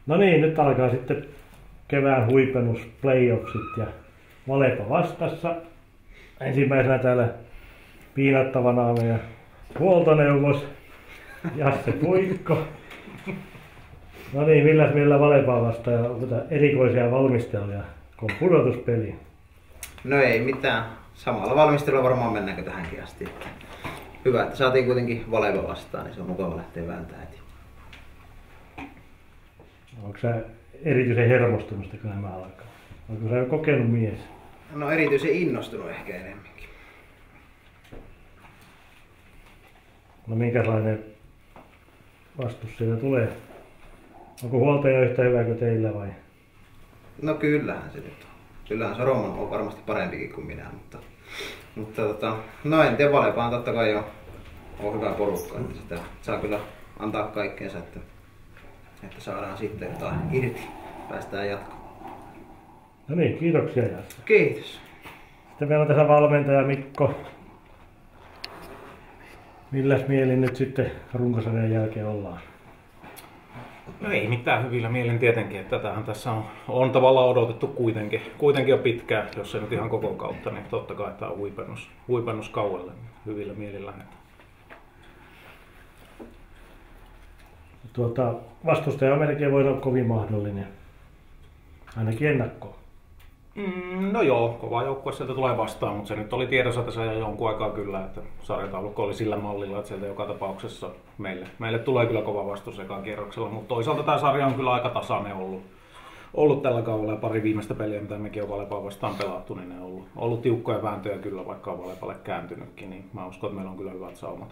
No niin, nyt alkaa sitten kevään huipennus, playoffsit ja Valepa vastassa. Ensimmäisenä täällä piinattavana on meidän huoltoneuvos Jasse Puikko. No niin, milläs meillä Valepaa vastaan ja onko erikoisia valmisteluja, kun on pudotuspeli? No ei mitään. Samalla valmistelulla varmaan mennäänkö tähänkin asti. Hyvä, että saatiin kuitenkin Valepa vastaan, niin se on mukava lähteä vääntämään heti. Onko sä erityisen hermostunut, kun nämä alkaa? Onko sä jo kokenut mies? No erityisen innostunut ehkä enemmänkin. No minkälainen vastus siitä tulee? Onko huoltaja yhtä hyvä kuin teillä vai? No kyllähän se nyt on. Kyllähän se Roman on varmasti parempikin kuin minä, mutta no en tiedä, Valepa on totta kai jo on hyvä porukka, että sitä saa kyllä antaa kaikkeensa, että saadaan sitten jotain irti, päästään jatkoon. No niin, kiitoksia Jasse. Kiitos. Sitten meillä on tässä valmentaja Mikko. Milläs mielin nyt sitten runkosarjan jälkeen ollaan? No ei mitään, hyvillä mielin tietenkin, että tätähän tässä on tavallaan odotettu kuitenkin jo pitkään, jos ei nyt ihan koko kautta, niin totta kai tämä on huipennus kaualle, hyvillä mielillä. Vastustaja on melkein voi olla kovin mahdollinen, ainakin ennakkoon. No joo, kova joukkue sieltä tulee vastaan, mutta se nyt oli tiedossa tässä jo jonkun aikaa kyllä, että sarjataulukko oli sillä mallilla, että sieltä joka tapauksessa meille tulee kyllä kova vastus ekaan kierroksella, mutta toisaalta tämä sarja on kyllä aika tasainen ollut tällä kaudella ja pari viimeistä peliä, mitä mekin on Valepaa vastaan pelattu, niin ne on ollut tiukkoja vääntöjä kyllä, vaikka on Valepalle kääntynytkin, niin mä uskon, että meillä on kyllä hyvät saumat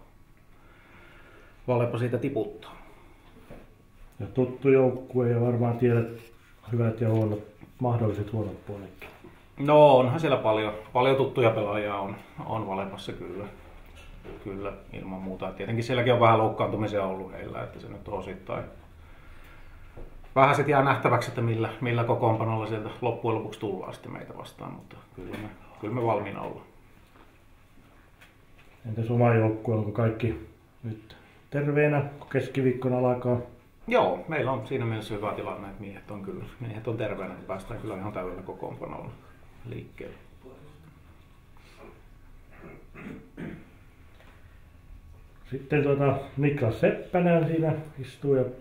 Valepa siitä tiputtaa. Ja tuttu joukkue ja varmaan tiedät hyvät ja huonot, mahdolliset huonot puoletkin. No onhan siellä paljon tuttuja pelaajia on Valepassa kyllä ilman muuta. Tietenkin sielläkin on vähän loukkaantumisia ollut heillä, että se nyt on osittain. Vähän sitten jää nähtäväksi, että millä kokoonpanolla sieltä loppujen lopuksi tullaan sitten meitä vastaan, mutta kyllä me valmiina ollaan. Entäs oma joukkue, onko kaikki nyt terveenä, kun keskiviikkona alkaa? Joo, meillä on siinä mielessä hyvä tilanne, että miehet on terveenä, että päästään kyllä ihan täydellä kokoonpanolla liikkeelle. Sitten Niklas Seppänen siinä istuu ja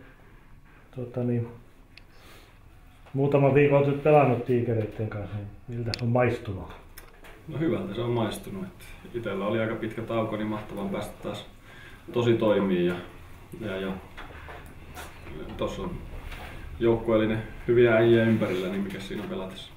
muutaman viikon olet pelannut Tiikereiden kanssa, niin miltä se on maistunut? No hyvältä se on maistunut. Itsellä oli aika pitkä tauko, niin mahtavan päästä taas tosi toimii ja tuossa on joukkueellinen hyviä äijä ympärillä, niin mikä siinä on pelatessa?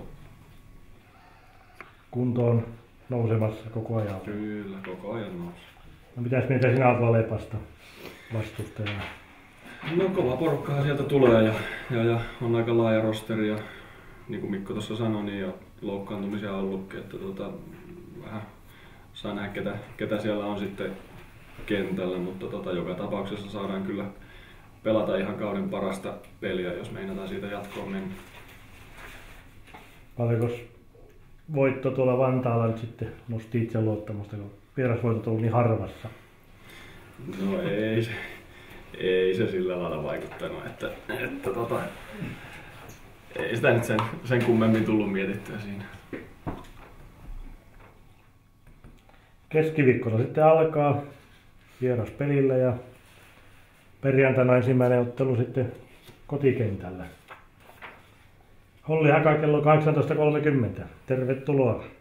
Kunto on nousemassa koko ajan. Kyllä, koko ajan nousee. No mitäs mieltä sinä olet Valepasta vastustajana? No kova porukkahan sieltä tulee ja on aika laaja rosteri ja niin kuin Mikko tuossa sanoi, niin jo loukkaantumisia on ollutkin, että vähän saa nähdä ketä siellä on sitten kentällä, mutta joka tapauksessa saadaan kyllä pelata ihan kauden parasta peliä, jos meinataan siitä jatkoon mennä. Paljonko voitto tuolla Vantaalla nyt sitten nosti itse luottamusta, kun vierasvoitot on ollut niin harvassa? No ei se sillä lailla vaikuttanut, että ei sitä nyt sen kummemmin tullut mietittyä siinä. Keskiviikkona sitten alkaa vieraspelillä ja perjantaina ensimmäinen ottelu sitten kotikentällä. Holli Haka kello 18.30. Tervetuloa.